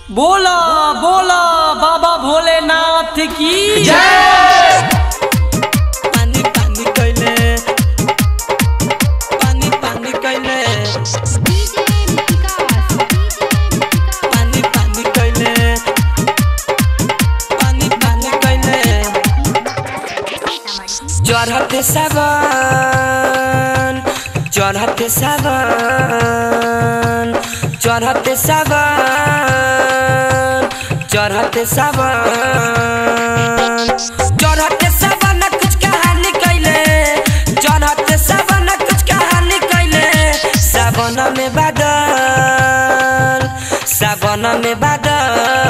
बोला बोला बाबा भोलेनाथ की जय। पानी पानी कैले पानी पानी कैले पानी पानी कैले पानी पानी कैले चढ़ते सावन चढ़ते सावन चढ़ते सावन चढ़ते सावन चढ़ते सावन कुछ कहानी कैले चढ़ते सावन कुछ कहानी कैले सावन में बादल सावन में बादल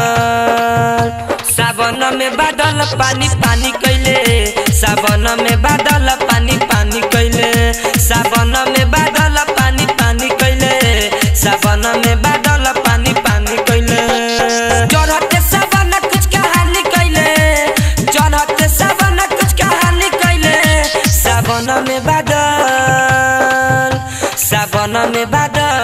सावन में बादल पानी पानी कैले सावन में बादल पानी पानी कैले सावन में बादल पानी पानी कैले सावन में बादल पानी पानी कैले चढ़ते सावन कुछ कहानी कैले चढ़ते सावन कुछ कहानी कैले सावन में बादल सावन में बादल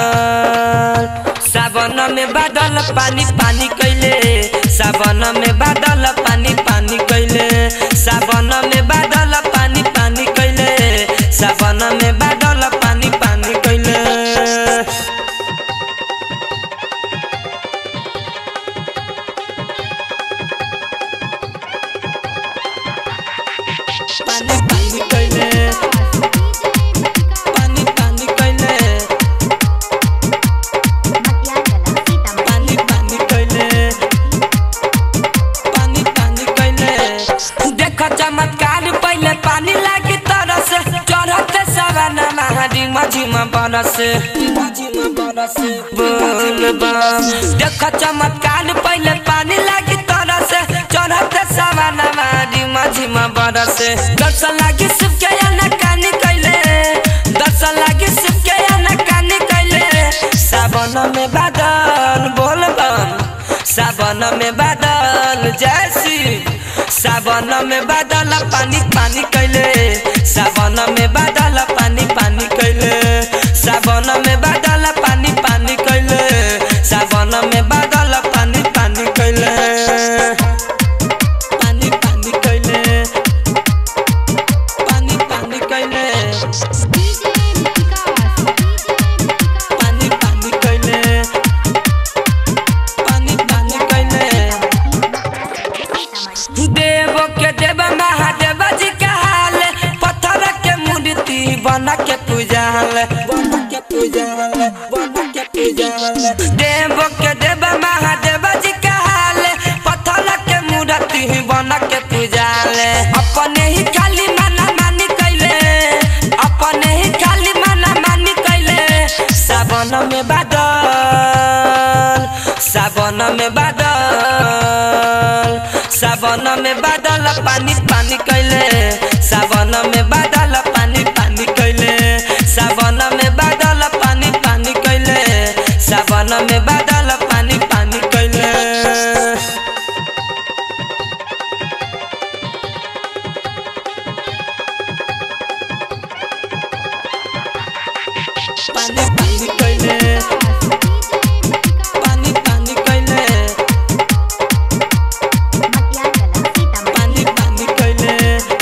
सावन में बादल पानी पानी कैले सावन में बादल पानी पानी कैले सावन में बादल पानी पानी कैले सावन में बादल पानी पानी कैले पानी पानी कैले पानी पानी कैले पानी पानी कैले पानी पानी कैले देख चमत्कार पहले पानी लागी तरस चढ़ते सावन महारी मझीमा बरस बोल बम देख चमत्कार पहले पानी लागी तरस चढ़ते सावन महारी मझीमा बरस दर्शन लागी शिव के अनकानी कैले दर्शन लागी शिव के अनकानी कैले सावन में बादल बोल बम सावन में बादल जैसी सावन में बादल पानी पानी कैले सावन में बादल पानी पानी कैले सावन में बादल पानी पानी कैले सावन में बादल पानी पानी कैले पानी पानी कैले पानी पानी कैले पानी पानी कैले पानी पानी कैले देव के देव महादेव जी के हाल पत्थर के मूर्ति बना के पूजाल बना के पूजाल बना के पूजाल देव के देव महादेव जी के हाल पत्थर के मूर्ति बना के पूजाल अपने ही खाली माना मानी कैले अपने ही खाली माना मानी कैले सावन में बादल सावन में बादल सावन में बादल पानी पानी कैले सावन में बादल पानी पानी कैले सावन में बादल पानी पानी कैले सावन में बादल पानी पानी कैले पानी पानी कैले पानी पानी कैले पानी पानी कैले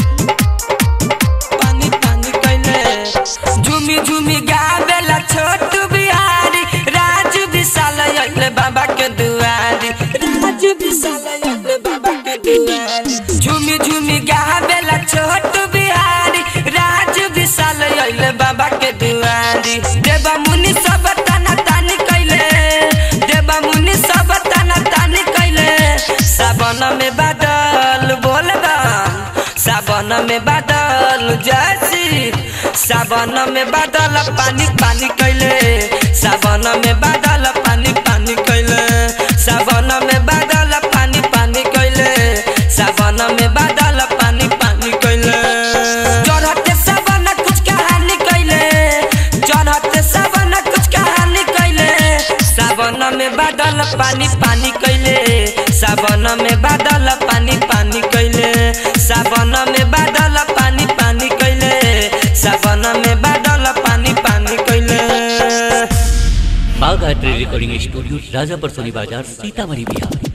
पानी पानी कैले झूमी झूमी गावेला छोटू बिहारी राजू विशाल अइले बाबा के दुआरी राजू विशाल अइले बाबा के दुआरी झूमी झूमी गावेला छोटू बिहारी राजू विशाल अइले बाबा के दुआरी देवा मुनि सब तना तानी कैले देवा मुनि सब तना तानी कैले सावन में बादल बोल बम सावन में बादल जैसी सावन में बादल पानी पानी कैले सावन में बादल पानी पानी कैले सावन में बादल पानी पानी कैले सावन में बादल पानी पानी कैले चढ़ते सावन कुछ कहानी कैले चढ़ते सावन कुछ कहानी कैले सावन में बादल पानी पानी कैले सावन में बादल पानी पानी कैले सावन में बादल पानी पानी कैले सावन में बादल पानी पानी कैले। Gayatri recording studio Rajapur Soni Bazar Sitamarhi Bihar.